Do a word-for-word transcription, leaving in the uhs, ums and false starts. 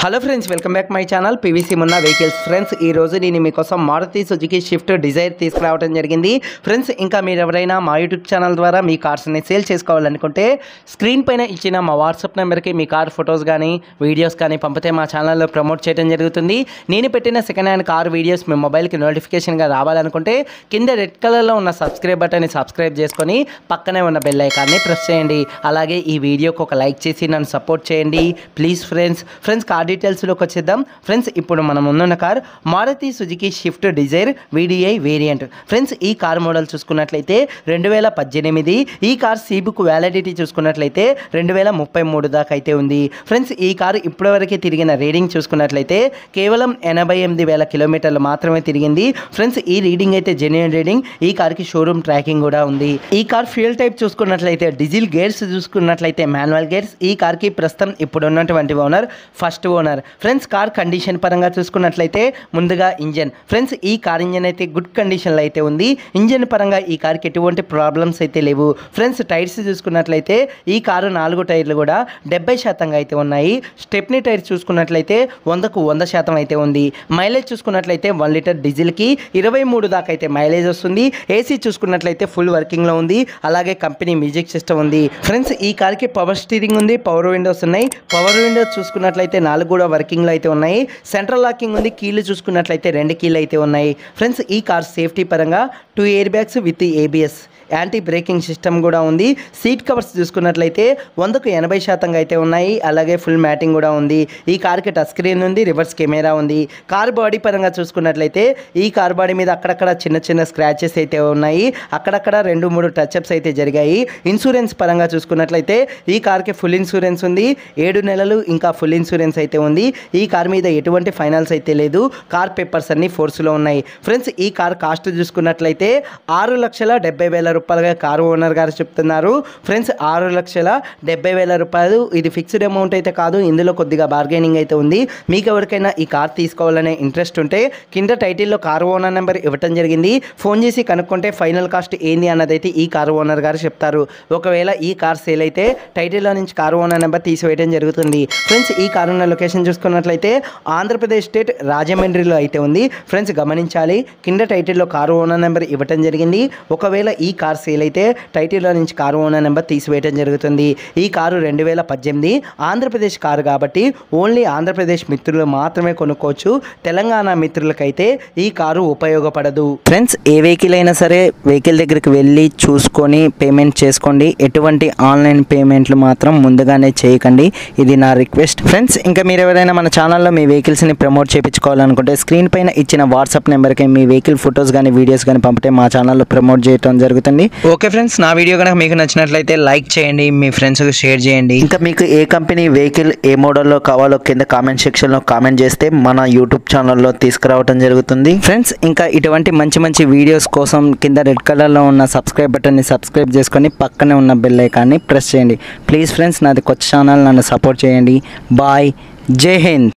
Hello friends, welcome back my channel PVC Munna vehicles. Friends, ఈ రోజు నేను మీకోసం మారుతి సుజుకి షిఫ్ట్ డిజైర్ తీసుకురావడం జరిగింది. ఫ్రెండ్స్, ఇంకా మీరు ఎవరైనా మా యూట్యూబ్ ఛానల్ ద్వారా మీ కార్స్ని సేల్ చేసుకోవాలనుకుంటే స్క్రీన్ పైన ఇచ్చిన మా వాట్సాప్ నెంబర్కి మీ కార్ ఫొటోస్ కానీ వీడియోస్ కానీ పంపితే మా ఛానల్లో ప్రమోట్ చేయడం జరుగుతుంది. నేను పెట్టిన సెకండ్ హ్యాండ్ కార్ వీడియోస్ మీ మొబైల్కి నోటిఫికేషన్గా రావాలనుకుంటే కింద రెడ్ కలర్లో ఉన్న సబ్స్క్రైబ్ బటన్ని సబ్స్క్రైబ్ చేసుకొని పక్కనే ఉన్న బెల్ ఐకాన్ని ప్రెస్ చేయండి. అలాగే ఈ వీడియోకి ఒక లైక్ చేసి నన్ను సపోర్ట్ చేయండి ప్లీజ్ ఫ్రెండ్స్. ఫ్రెండ్స్, కార్ డీటెయిల్స్లోకి వచ్చేద్దాం. ఫ్రెండ్స్, ఇప్పుడు మనం ముందున్న car Maruti Suzuki Swift Dzire VDI variant. Friends, ఈ కార్ మోడల్ చూసుకున్నట్లయితే రెండు వేల పద్దెనిమిది. ఈ కార్ సీ బుక్ వ్యాలిడిటీ చూసుకున్నట్లయితే రెండు వేల ముప్పై మూడు దాకా అయితే ఉంది. ఫ్రెండ్స్, ఈ కారు ఇప్పటివరకు తిరిగిన రీడింగ్ చూసుకున్నట్లయితే కేవలం ఎనభై ఎనిమిది వేల కిలోమీటర్లు మాత్రమే తిరిగింది. ఫ్రెండ్స్, ఈ రీడింగ్ అయితే జెన్యూన్ రీడింగ్. ఈ కార్కి షోరూమ్ ట్రాకింగ్ కూడా ఉంది. ఈ కార్ ఫ్యూయల్ టైప్ చూసుకున్నట్లయితే డీజిల్. గేర్స్ చూసుకున్నట్లయితే మాన్యువల్ గేర్స్. ఈ కార్కి ప్రస్తుతం ఇప్పుడు ఉన్నటువంటి owner first owner. Friends, car condition పరంగా చూసుకున్నట్లయితే ముందుగా ఇంజన్. ఫ్రెండ్స్, ఈ కార్ ఇంజన్ అయితే గుడ్ కండిషన్లో అయితే ఉంది. ఇంజన్ పరంగా ఈ కార్కి ఎటువంటి ప్రాబ్లమ్స్ అయితే లేవు. ఫ్రెండ్స్, టైర్స్ చూసుకున్నట్లయితే ఈ కారు నాలుగు టైర్లు కూడా డెబ్బై శాతంగా అయితే ఉన్నాయి. స్టెప్నీ టైర్ చూసుకున్నట్లయితే వందకు వంద శాతం అయితే ఉంది. మైలేజ్ చూసుకున్నట్లయితే వన్ లీటర్ డీజిల్కి ఇరవై మూడు దాకా అయితే మైలేజ్ వస్తుంది. ఏసీ చూసుకున్నట్లయితే ఫుల్ వర్కింగ్లో ఉంది. అలాగే కంపెనీ మ్యూజిక్ సిస్టమ్ ఉంది. ఫ్రెండ్స్, ఈ కార్కి పవర్ స్టీరింగ్ ఉంది, పవర్ విండోస్ ఉన్నాయి. పవర్ విండోస్ చూసుకున్నట్లయితే నాలుగు కూడా వర్కింగ్లో అయితే ఉన్నాయి. సెంట్రల్ లాకింగ్ ఉంది. కీలు చూసుకున్నట్లయితే రెండు కీలు అయితే ఉన్నాయి. ఫ్రెండ్స్, ఈ కార్ సేఫ్టీ పరంగా two air bags with ABS anti braking system కూడా ఉంది. సీట్ కవర్స్ చూసుకున్నట్లయితే వందకు ఎనభై శాతంగా అయితే ఉన్నాయి. అలాగే ఫుల్ మ్యాటింగ్ కూడా ఉంది. ఈ కార్కి టచ్ స్క్రీన్ ఉంది, రివర్స్ కెమెరా ఉంది. కార్ బాడీ పరంగా చూసుకున్నట్లయితే ఈ కార్ బాడీ మీద అక్కడక్కడ చిన్న చిన్న స్క్రాచెస్ అయితే ఉన్నాయి. అక్కడక్కడ రెండు మూడు టచ్అప్స్ అయితే జరిగాయి. ఇన్సూరెన్స్ పరంగా చూసుకున్నట్లయితే ఈ కార్కి ఫుల్ ఇన్సూరెన్స్ ఉంది. ఏడు నెలలు ఇంకా ఫుల్ ఇన్సూరెన్స్ అయితే ఉంది. ఈ కార్ మీద ఎటువంటి ఫైనాన్స్ అయితే లేదు. కార్ పేపర్స్ అన్ని ఫోర్స్లో ఉన్నాయి. ఫ్రెండ్స్, ఈ కార్ కాస్ట్ చూసుకున్నట్లయితే ఆరు లక్షల డెబ్బై వేల రూపాయలుగా కారు ఓనర్ గారు చెప్తున్నారు. ఫ్రెండ్స్, ఆరు లక్షల డెబ్బై వేల రూపాయలు ఇది ఫిక్స్డ్ అమౌంట్ అయితే కాదు. ఇందులో కొద్దిగా బార్గెనింగ్ అయితే ఉంది. మీకు ఎవరికైనా ఈ కార్ తీసుకోవాలనే ఇంట్రెస్ట్ ఉంటే కింద టైటిల్లో కారు ఓనర్ నెంబర్ ఇవ్వటం జరిగింది. ఫోన్ చేసి కనుక్కుంటే ఫైనల్ కాస్ట్ ఏంది అన్నదైతే ఈ కారు ఓనర్ గారు చెప్తారు. ఒకవేళ ఈ కార్ సేల్ అయితే టైటిల్లో నుంచి కారు ఓనర్ నెంబర్ తీసివేయడం జరుగుతుంది. ఫ్రెండ్స్, ఈ కారు ఉన్న లొకేషన్ చూసుకున్నట్లయితే ఆంధ్రప్రదేశ్ స్టేట్ రాజమండ్రిలో అయితే ఉంది. ఫ్రెండ్స్, గమనించాలి, కింద టైటిల్లో కారు ఓనర్ నెంబర్ ఇవ్వటం జరిగింది. ఒకవేళ ఈ కార్ సేల్ అయితే టైటిల్లో నుంచి కారు ఓనర్ నెంబర్ తీసివేయడం జరుగుతుంది. ఈ కారు రెండు వేల పద్దెనిమిది ఆంధ్రప్రదేశ్ కారు కాబట్టి ఓన్లీ ఆంధ్రప్రదేశ్ మిత్రులు మాత్రమే కొనుక్కోవచ్చు. తెలంగాణ మిత్రులకైతే ఈ కారు ఉపయోగపడదు. ఫ్రెండ్స్, ఏ వెహికల్ అయినా సరే వెహికల్ దగ్గరికి వెళ్ళి చూసుకొని పేమెంట్ చేసుకోండి. ఎటువంటి ఆన్లైన్ పేమెంట్లు మాత్రం ముందుగానే చేయకండి. ఇది నా రిక్వెస్ట్. ఫ్రెండ్స్, ఇంకా మీరు ఎవరైనా మన ఛానల్లో మీ వెహికల్స్ని ప్రమోట్ చేయించుకోవాలనుకుంటే స్క్రీన్ పైన ఇచ్చిన వాట్సాప్ నెంబర్కి మీ వెహికల్ ఫొటోస్ కానీ వీడియోస్ కానీ పంపితే మా ఛానల్లో ప్రమోట్ చేయడం జరుగుతుంది. ఓకే ఫ్రెండ్స్, నా వీడియో కనుక మీకు నచ్చినట్లయితే లైక్ చేయండి, మీ ఫ్రెండ్స్కి షేర్ చేయండి. ఇంకా మీకు ఏ కంపెనీ వెహికల్ ఏ మోడల్లో కావాలో కింద కామెంట్ సెక్షన్లో కామెంట్ చేస్తే మన యూట్యూబ్ ఛానల్లో తీసుకురావడం జరుగుతుంది. ఫ్రెండ్స్, ఇంకా ఇటువంటి మంచి మంచి వీడియోస్ కోసం కింద రెడ్ కలర్లో ఉన్న సబ్స్క్రైబ్ బటన్ని సబ్స్క్రైబ్ చేసుకొని పక్కనే ఉన్న బెల్ ఐకాన్ని ప్రెస్ చేయండి ప్లీజ్. ఫ్రెండ్స్, నాది కొత్త ఛానల్, నన్ను సపోర్ట్ చేయండి. బాయ్, జై హింద్.